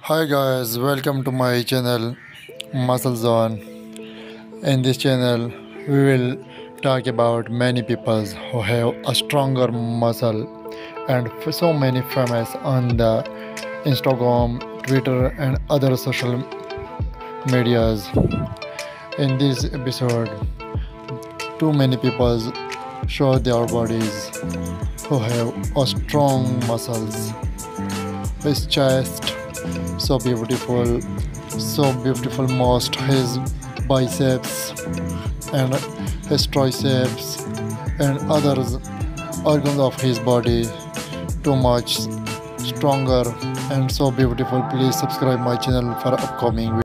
Hi guys, welcome to my channel Muscle Zone. In this channel, we will talk about many people who have a stronger muscle and so many famous on the Instagram, Twitter, and other social medias. In this episode, too many people show their bodies who have a strong muscles. His chest so beautiful most his biceps and his triceps and other organs of his body too much stronger and so beautiful. Please subscribe my channel for upcoming